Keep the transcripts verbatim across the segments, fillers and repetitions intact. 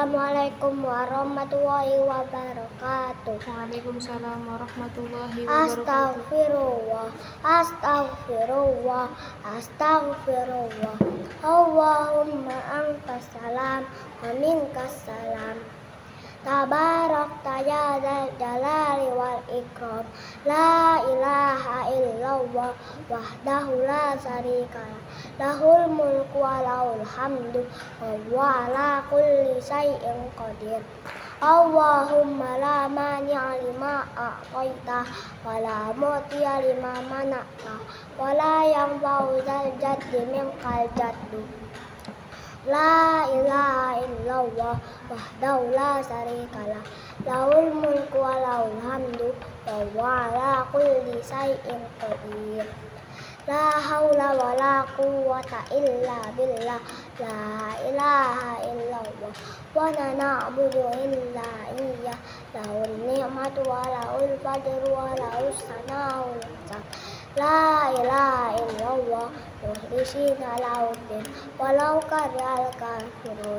Assalamualaikum warahmatullahi wabarakatuh. Waalaikumsalam warahmatullahi wabarakatuh. Astaghfirullah, astaghfirullah, astaghfirullah. Allahumma antas salam wa minkas salam. Tabarakta ya dzal jalali wal ikram. La ilaha illallah wahdahu la syarikalah. Lahul mulku wa lahul hamdu wa huwa ala kulli syai'in qadir. Allahumma la mani'a lima a'taita wa la mu'tiya lima mana'ta wa la yanfa'u dzal jaddi minkal jaddu. La ilaha illallah wahdahu la syarikalah. Lahul mulku wa lahul hamdu wa huwa ala kulli syai'in qadir. La haula wa la quwwata illa billah. La ilaha illallah wa la na'budu illa iyyah. Lahul ni'matu wa lahul fadlu wa lahus sana'ul hasan. La ilaha illallah mukhlisina lahuddin walau karihal kafirun.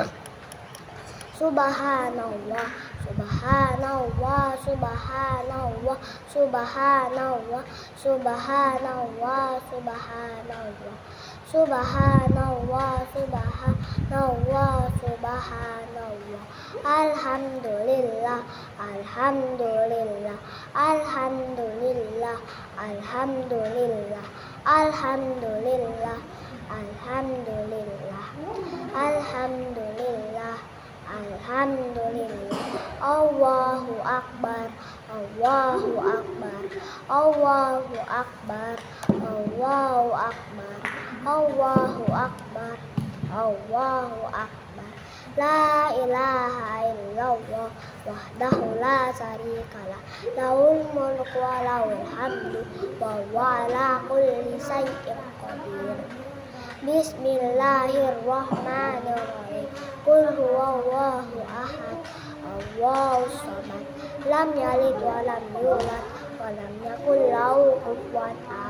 Subhanallah, subhanallah, subhanallah, subhanallah, subhanallah, subhanallah, subhanallah, subhanallah, subhanallah. Alhamdulillah, alhamdulillah, alhamdulillah, alhamdulillah, alhamdulillah, alhamdulillah, alhamdulillah, alhamdulillah. Allahu akbar, Allahu akbar, Allahu akbar, Allahu akbar, Allahu akbar, Allahu akbar. La ilaha illallah wahdahu la syarikalah. Lahul mulku wa lahul hamdu wa huwa ala kulli syai'in qadir. Bismillahirrahmanirrahim. Qul huwallahu ahad, Allahus samad, lam yalid wa lam yulad wa lam yakul lahu kufuwan ahad.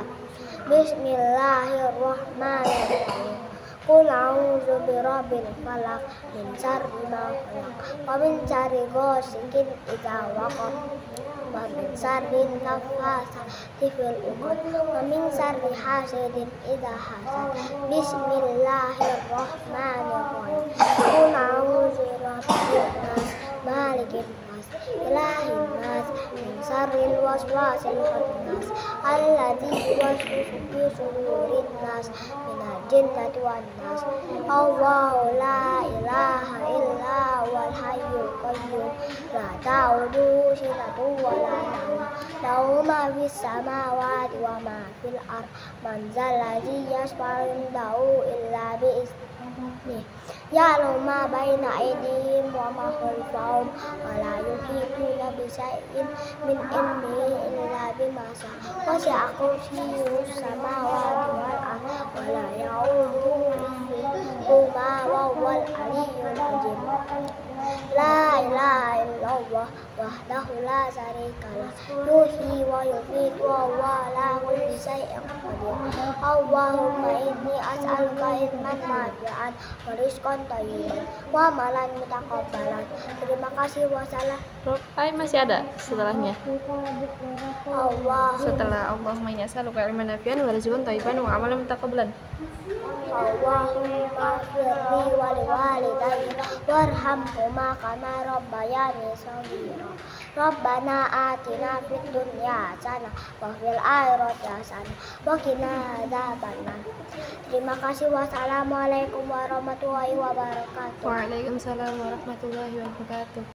Bismillahirrahmanirrahim. Qul a'udzu birabbil falaq min syarri ma khalaq wa min syarri ghasiqin idza waqab wa min syarri naffasati fil 'uqad wa min syarri hasidin idza hasad. Bismillahirrahmanirrahim. Qul a'udzu birabbin nas, malikin nas, ilahin nas, min syarril waswasil khannas, alladzi yuwaswisu fi sudurin nas, minal jinnati wan nas. Allahu la ilaha illa huwal hayyul qayyum, la ta'khudhuhu sinatun wa la nawm, lahu ma fis samawati wa ma fil ardh. Man dzal ladzi yashfa'u indahu illa bi idznihi. Ya'lamu ma baina aydihim wa ma khalfahum wa la yuhituna bi syai'in min ilmihi illa bima shaa. Wasi'a kursiyyuhus samawati wal ardh wa la ya'uduhu hifdhuhuma wa huwal 'aliyyul 'azim. La ilaha illallah wahdahu la syarikalah. Yuhyi wa yumiitu wa huwa ala kulli syai'in qadir. Allahumma inni as'aluka ilman nafi'an wa rizqan thayyiban wa amalan mutaqabbalan. Terima kasih. Wassalam. Ay, masih ada setelahnya. Allah Setelah Allahumma inni as'aluka ilman nafi'an wa rizqan thayyiban wa amalan mutaqabbalan. Allahumma firli wa liwalidayya warhamhuma kama rabbayani shaghira. Rabbana atina fid dunya hasanah wa fil akhirati hasanah wa qina adzabannar. Terima kasih. Wassalamualaikum warahmatullahi wabarakatuh. Waalaikumsalam warahmatullahi wabarakatuh.